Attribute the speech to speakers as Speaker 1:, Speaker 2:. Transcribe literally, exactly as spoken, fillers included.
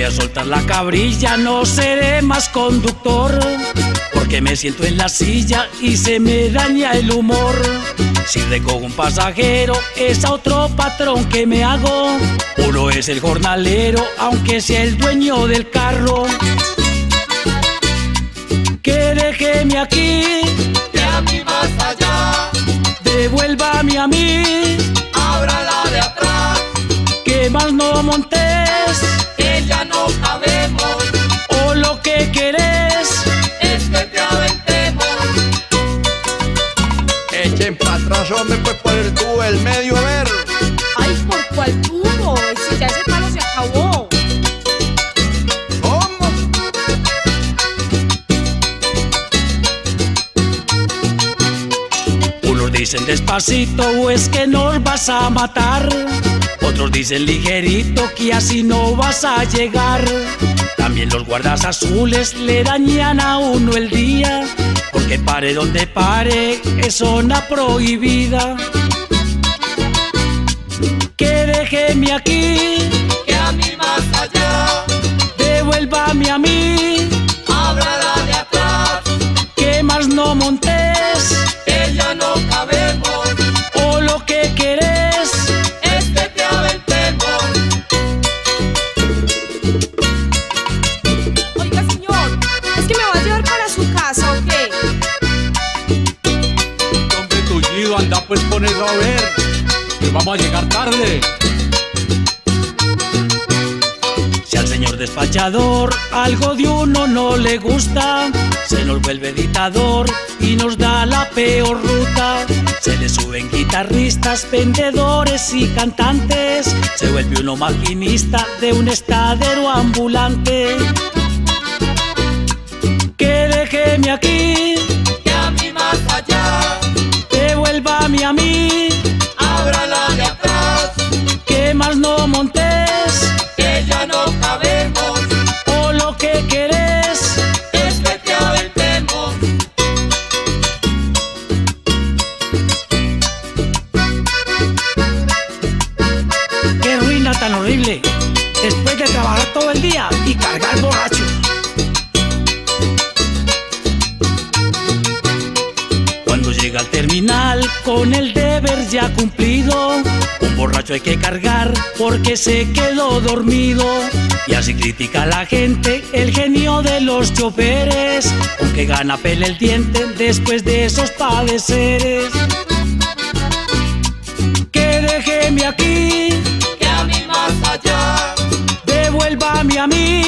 Speaker 1: a soltar la cabrilla, no seré más conductor, porque me siento en la silla y se me daña el humor. Si recojo un pasajero es a otro patrón que me hago. Uno es el jornalero, aunque sea el dueño del carro. Que déjeme aquí,
Speaker 2: que a mí más allá,
Speaker 1: devuélvame a mí,
Speaker 2: ábrala de atrás,
Speaker 1: que más no montes,
Speaker 2: que ya no cabemos,
Speaker 1: o lo que querés
Speaker 2: es que te aventemos.
Speaker 3: Echen para atrás, hombre, pues por el tubo del medio, a ver.
Speaker 4: Ay, ¿por cuál tubo? Si ya ese palo se acabó.
Speaker 3: ¿Cómo?
Speaker 1: Unos dicen despacito o es que nos vas a matar. Otros dicen ligerito que así no vas a llegar. También los guardas azules le dañan a uno el día, porque pare donde pare es zona prohibida. Que déjeme aquí,
Speaker 2: Que a mí más allá,
Speaker 1: devuélvame a mí,
Speaker 2: ábrala de atrás,
Speaker 1: que más no montes,
Speaker 2: que ya no cabemos,
Speaker 1: o lo que querés
Speaker 2: es que te aventemos.
Speaker 4: Oiga, señor, ¿es que me va a llevar para su casa o qué?
Speaker 5: Hombre tullido, anda pues con eso a ver, que vamos a llegar tarde.
Speaker 1: Si al señor despachador algo de uno no le gusta, se nos vuelve dictador y nos da la peor ruta. Se le suben guitarristas, vendedores y cantantes, se vuelve uno maquinista de un estadero ambulante. Que déjeme aquí,
Speaker 2: Que a mí más allá,
Speaker 1: devuélvame a mí,
Speaker 2: ábrala de atrás,
Speaker 1: que más no montes,
Speaker 2: que ya no cabemos,
Speaker 1: o lo que querés
Speaker 2: es que te aventemos.
Speaker 1: ¡Qué ruina tan horrible! Después de trabajar todo el día y cargar borracho. Cuando llega al terminal con el deber ya cumplido, un borracho hay que cargar porque se quedó dormido. Y así critica a la gente el genio de los choferes, aunque gana pele el diente después de esos padeceres. Que déjeme aquí,
Speaker 2: Que a mí más allá,
Speaker 1: devuélvame a mí,